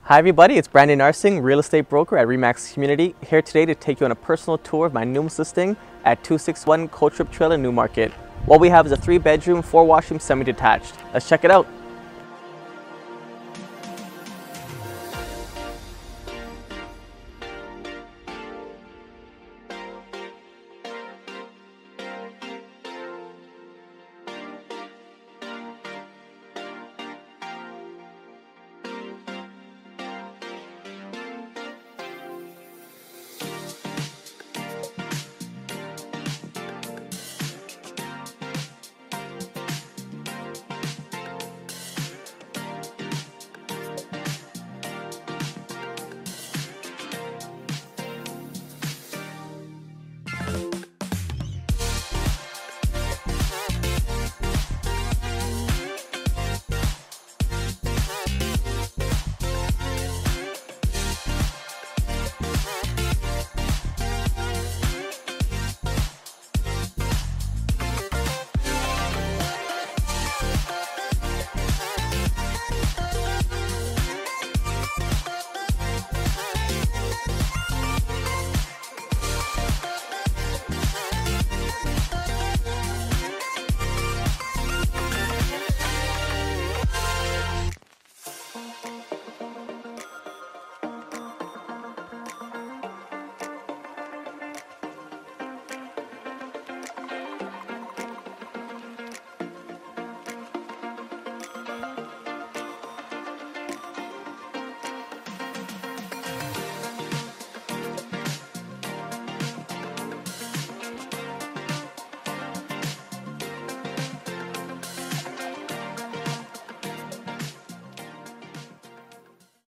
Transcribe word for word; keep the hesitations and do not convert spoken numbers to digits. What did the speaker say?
Hi everybody, it's Brandon Narsing, real estate broker at Remax Community, here today to take you on a personal tour of my newest listing at two sixty-one Coachwhip Trail in Newmarket. What we have is a three bedroom, four washroom semi-detached. Let's check it out.